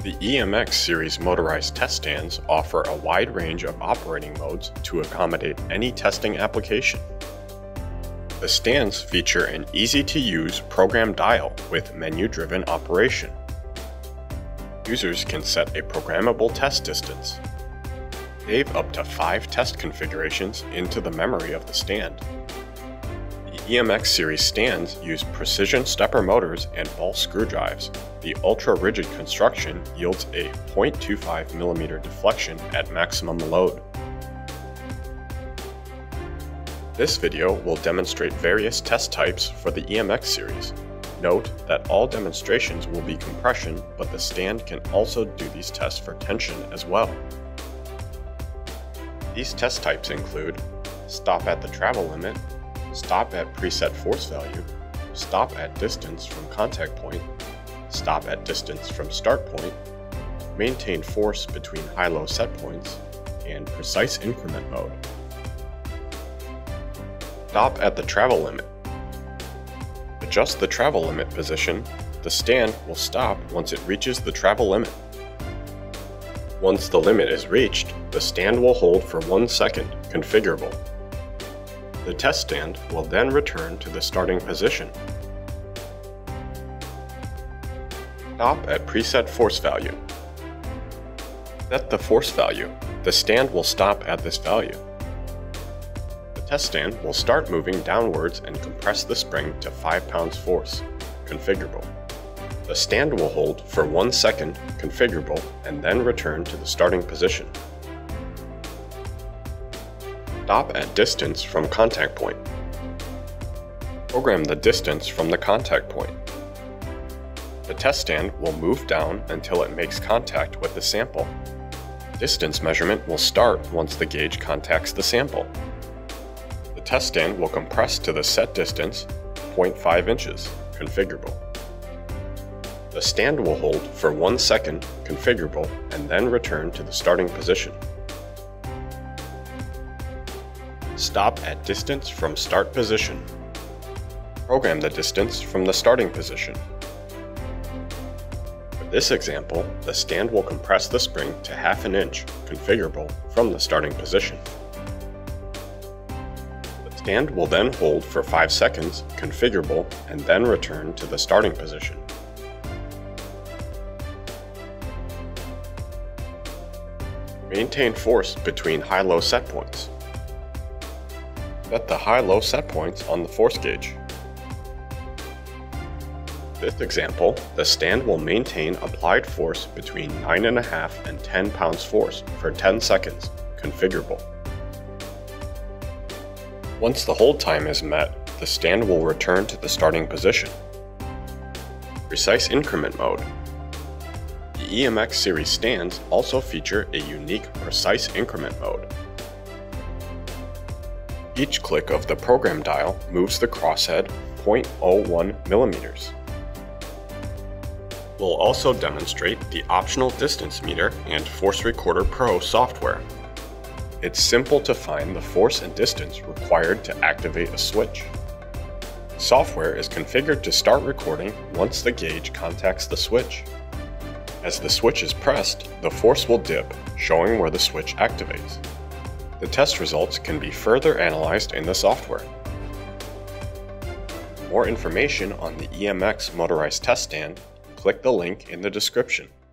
The EMX Series motorized test stands offer a wide range of operating modes to accommodate any testing application. The stands feature an easy-to-use program dial with menu-driven operation. Users can set a programmable test distance. Save up to 5 test configurations into the memory of the stand. The EMX Series stands use precision stepper motors and ball screw drives. The ultra-rigid construction yields a 0.25 mm deflection at maximum load. This video will demonstrate various test types for the EMX series. Note that all demonstrations will be compression, but the stand can also do these tests for tension as well. These test types include stop at the travel limit, stop at preset force value, stop at distance from contact point, stop at distance from start point, maintain force between high-low set points, and precise increment mode. Stop at the travel limit. Adjust the travel limit position. The stand will stop once it reaches the travel limit. Once the limit is reached, the stand will hold for 1 second, configurable. The test stand will then return to the starting position. Stop at preset force value. Set the force value. The stand will stop at this value. The test stand will start moving downwards and compress the spring to 5 pounds force, configurable. The stand will hold for 1 second, configurable, and then return to the starting position. Stop at distance from contact point. Program the distance from the contact point. The test stand will move down until it makes contact with the sample. Distance measurement will start once the gauge contacts the sample. The test stand will compress to the set distance, 0.5 inches, configurable. The stand will hold for 1 second, configurable, and then return to the starting position. Stop at distance from start position. Program the distance from the starting position. For this example, the stand will compress the spring to 1/2 inch, configurable, from the starting position. The stand will then hold for 5 seconds, configurable, and then return to the starting position. Maintain force between high-low set points. Set the high-low set points on the force gauge. In this example, the stand will maintain applied force between 9.5 and 10 pounds force for 10 seconds, configurable. Once the hold time is met, the stand will return to the starting position. Precise increment mode. The EMX series stands also feature a unique precise increment mode. Each click of the program dial moves the crosshead 0.01 millimeters. We'll also demonstrate the optional distance meter and Force Recorder Pro software. It's simple to find the force and distance required to activate a switch. Software is configured to start recording once the gauge contacts the switch. As the switch is pressed, the force will dip, showing where the switch activates. The test results can be further analyzed in the software. For more information on the EMX Motorized Test Stand, click the link in the description.